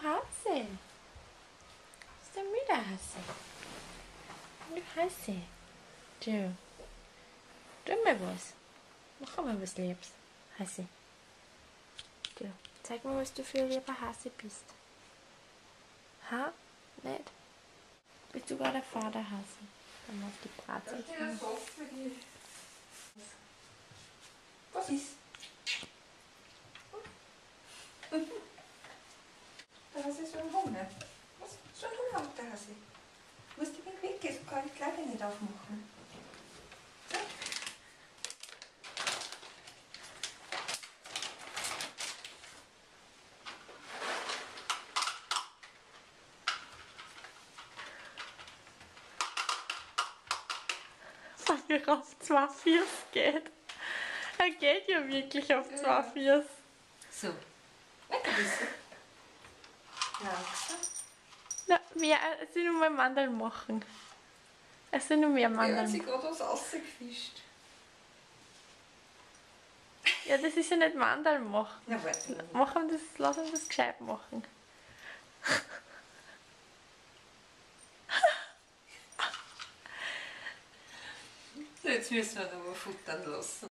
Hase. Bist du müde, Hase? Du Hase. Du. Tu mir was. Mach mal was Liebes, Hase. Du. Zeig mir, was du für ein lieber Hase bist. Ha? Nicht? Bist du gerade der Vaterhase? Dann mach die Bratze. Ich bin so oft für die. Was ist? Der Hase ist so ein Hunger. Was? So ein Hunger hat der Hase. Du musst die weggehen, so kann ich die Kleider nicht aufmachen. Weil er auf 2 Füße geht. Er geht ja wirklich auf 2 Füße. So. Weiter bist du. Langsam. Na, mehr, es sind nur mehr Mandeln machen. Es sind nur mehr Ja, hat sie Mandeln. gerade was rausgefischt. Ja, das ist ja nicht Mandeln machen. Na, warte. Lass uns das gescheit machen. Jetzt müssen wir noch mal futtern lassen.